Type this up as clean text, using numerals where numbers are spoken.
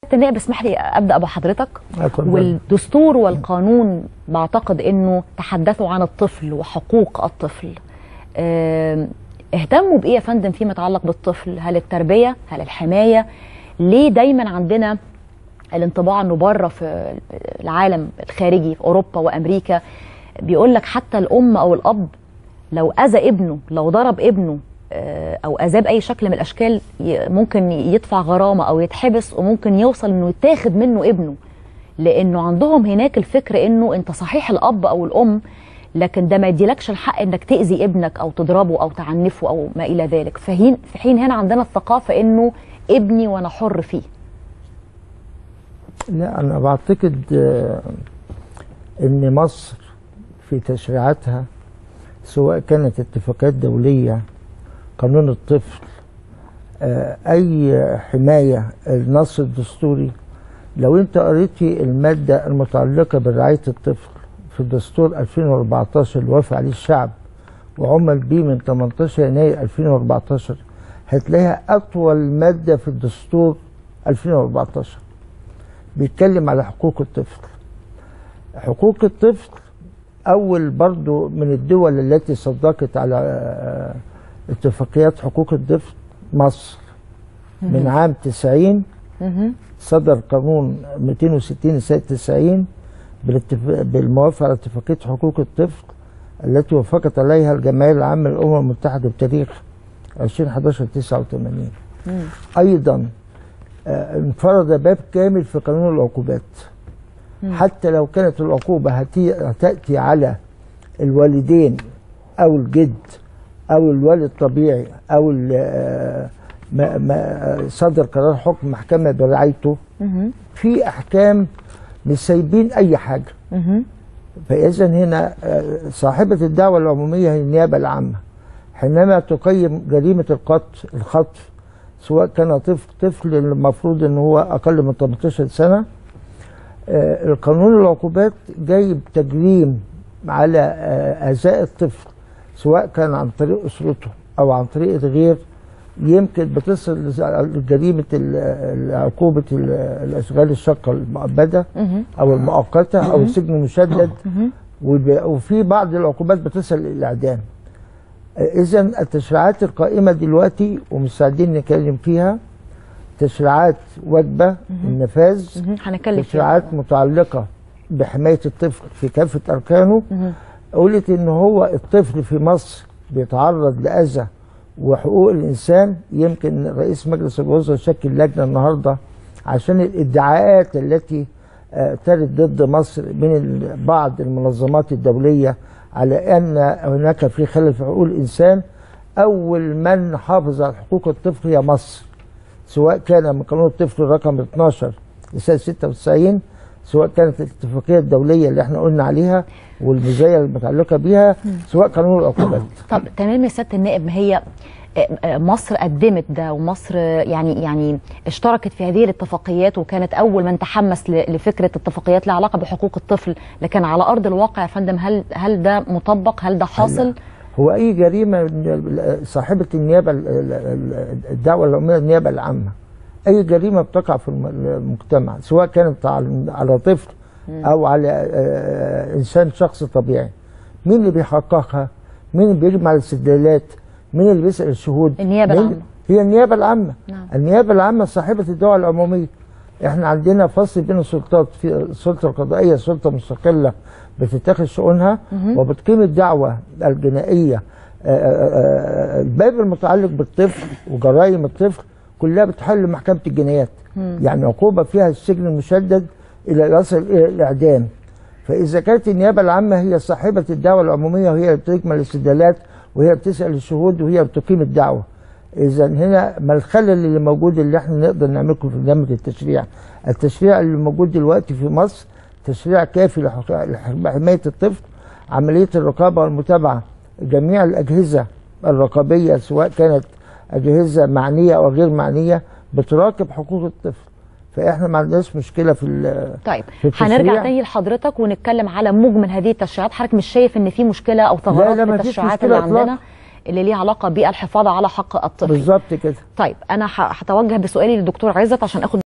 النائب اسمح لي ابدا بحضرتك. والدستور والقانون بعتقد انه تحدثوا عن الطفل وحقوق الطفل. اهتموا بايه يا فندم فيما يتعلق بالطفل؟ هل التربيه؟ هل الحمايه؟ ليه دايما عندنا الانطباع انه بره في العالم الخارجي في اوروبا وامريكا بيقول لك حتى الام او الاب لو اذى ابنه، لو ضرب ابنه او اذاه باي شكل من الاشكال ممكن يدفع غرامه او يتحبس، وممكن يوصل انه يتاخد منه ابنه، لانه عندهم هناك الفكر انه انت صحيح الاب او الام لكن ده ما يديلكش الحق انك تاذي ابنك او تضربه او تعنفه او ما الى ذلك. في حين هنا عندنا الثقافه انه ابني وانا حر فيه. لا، انا بعتقد ان مصر في تشريعاتها سواء كانت اتفاقات دوليه، قانون الطفل، اي حمايه، النص الدستوري، لو انت قريتي الماده المتعلقه برعايه الطفل في الدستور 2014 اللي وافق عليه الشعب وعمل بيه من 18 يناير 2014 هتلاقيها اطول ماده في الدستور 2014 بيتكلم على حقوق الطفل. حقوق الطفل اول برضو من الدول التي صدقت على اتفاقيات حقوق الطفل مصر. من عام 90 صدر قانون 260 سنة 90 بالموافقة على اتفاقية حقوق الطفل التي وافقت عليها الجمعية العامة للأمم المتحدة بتاريخ 20/11/89. أيضا انفرد باب كامل في قانون العقوبات. حتى لو كانت العقوبة هتأتي على الوالدين أو الجد أو الوالد الطبيعي أو ما صدر قرار حكم محكمة برعايته، في أحكام مش سايبين أي حاجة. فإذا هنا صاحبة الدعوة العمومية هي النيابة العامة حينما تقيم جريمة الخطف، سواء كان طفل المفروض ان هو اقل من 18 سنة. القانون العقوبات جايب تجريم على اذى الطفل سواء كان عن طريق اسرته او عن طريق الغير، يمكن بتصل لجريمة عقوبة الاشغال الشاقة المؤبدة او المؤقتة او السجن المشدد، وفي بعض العقوبات بتصل للاعدام. إذا التشريعات القائمة دلوقتي ومستعدين نتكلم فيها تشريعات واجبة النفاذ، تشريعات متعلقة بحماية الطفل في كافة أركانه. قلت إن هو الطفل في مصر بيتعرض لأذى وحقوق الإنسان. يمكن رئيس مجلس الوزراء شكل لجنة النهاردة عشان الادعاءات التي ترد ضد مصر من بعض المنظمات الدولية على أن هناك في خلل في حقوق الإنسان. أول من حافظ على حقوق الطفل هي مصر، سواء كان من قانون الطفل رقم 12 لسنة 96، سواء كانت الاتفاقية الدولية اللي احنا قلنا عليها والمزايا المتعلقة بيها، سواء قانون العقوبات. طب تمام يا سيادة النائب، ما هي مصر قدمت ده ومصر يعني اشتركت في هذه الاتفاقيات وكانت اول من تحمس لفكره اتفاقيات لها علاقه بحقوق الطفل، لكن على ارض الواقع يا فندم هل ده مطبق؟ هل ده حاصل؟ هو اي جريمه صاحبه النيابه الدعوه العموميه النيابه العامه، اي جريمه بتقع في المجتمع سواء كانت على طفل او على انسان شخص طبيعي، مين اللي بيحققها؟ مين اللي بيجمع الاستدلالات؟ مين اللي بيسأل الشهود؟ النيابة العامة. هي النيابة العامة. نعم. النيابة العامة صاحبة الدعوة العمومية. احنا عندنا فصل بين السلطات، في السلطة القضائية سلطة مستقلة بتتخذ شؤونها وبتقيم الدعوة الجنائية. الباب المتعلق بالطفل وجرائم الطفل كلها بتحل محكمة الجنايات. يعني عقوبة فيها السجن المشدد إلى يصل إلى الإعدام. فإذا كانت النيابة العامة هي صاحبة الدعوة العمومية وهي اللي بتجمع الاستدلالات وهي بتسأل الشهود وهي بتقيم الدعوة، إذا هنا ما الخلل اللي موجود اللي احنا نقدر نعمله في برنامج التشريع؟ التشريع اللي موجود دلوقتي في مصر تشريع كافي لحماية الطفل. عملية الرقابة والمتابعة، جميع الأجهزة الرقابية سواء كانت أجهزة معنية أو غير معنية بتراقب حقوق الطفل. فاحنا ما عندناش مشكله في طيب هنرجع تاني لحضرتك ونتكلم على مجمل هذه التشريعات. حضرتك مش شايف ان في مشكله او ثغرات في التشريعات اللي عندنا اللي ليها علاقه بالحفاظ على حق الطفل؟ بالظبط كده. طيب انا هتوجه بسؤالي للدكتور عزت عشان اخد